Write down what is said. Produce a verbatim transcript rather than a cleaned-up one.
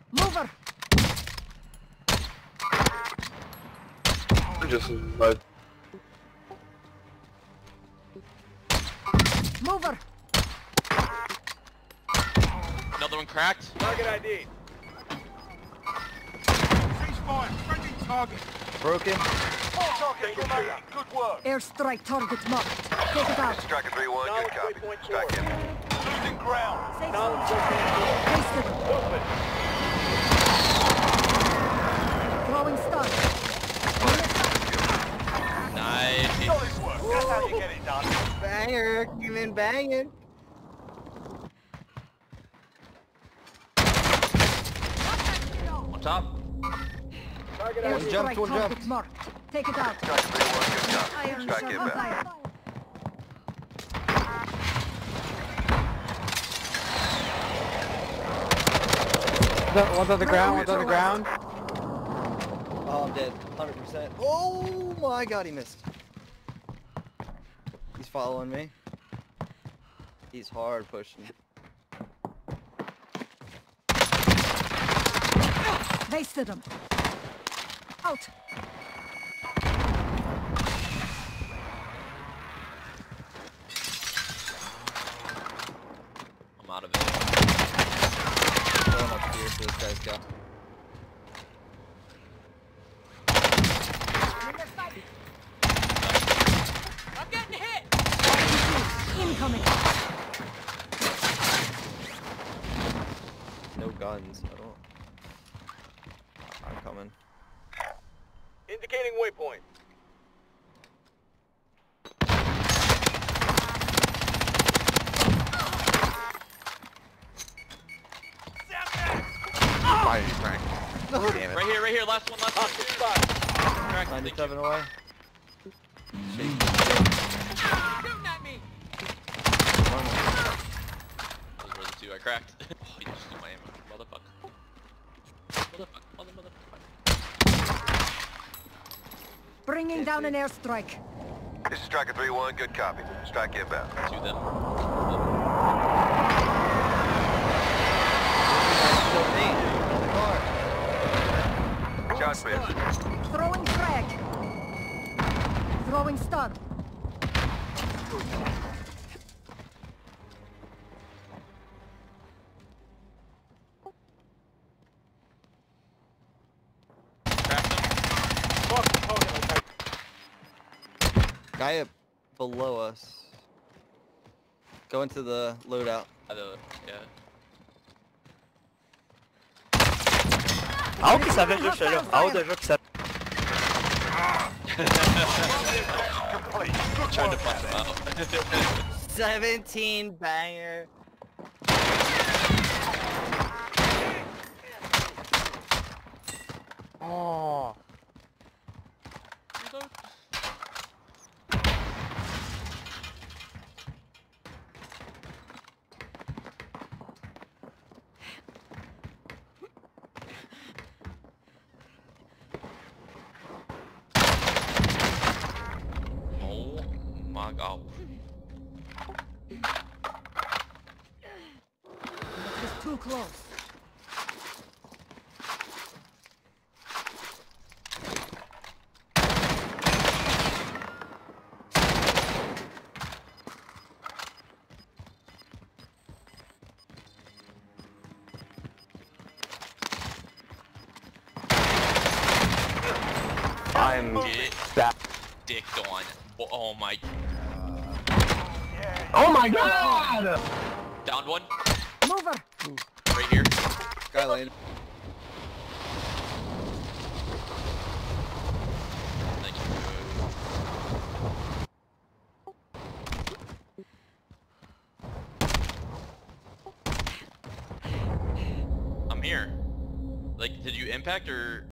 Mover. Just but Mover. Another one cracked. Target I D. Ceasefire. Friendly target. Broken. Target remaining. Good work. Airstrike target marked. Take it out. Striker three one, good copy. Strike in. Losing ground. Safe Knowledge zone. located. Wasted. Movement. Throwing stun. Nice. Solid work. That's how you get it done. Banger. Came in banging. On top. Target I D. One jump, Airstrike one jump. target marked. Take it out. Striker three one, good copy. Iron Strike shot in on back. fire. One's on the ground, one's on the ground. Oh, I'm dead. one hundred percent. Oh my god, he missed. He's following me. He's hard pushing. Wasted him. Out. I'm out of it. Going up here so this guy's got. I'm getting hit. Incoming. No guns. I don't. I'm coming. Indicating waypoint. fire Frank. Oh, Damn it. Right here, right here. Last one, last one. Up to spot. Cracked. ninety-seven away. Shooting at me. Those were the two I cracked. Oh, you just took my ammo. Motherfucker. Motherfucker. Mother, motherfucker. Bringing down an airstrike. This is Striker three one, good copy. Strike inbound. To them. Shot missed. Throwing frag. Throwing stun. Cracked them. Mark the target location. Guy up below us. Go into the loadout. Other, yeah. Algo que sabe do cheiro. Algo Complete. Good Trying to work. punch them out. seventeen banger. Oh. Oh my god. It's too close. I'm Get that. dicked on. Oh, oh my. Oh my god! Down one. Mover. Right here. Guy landed. Thank you. I'm here. Like, did you impact or?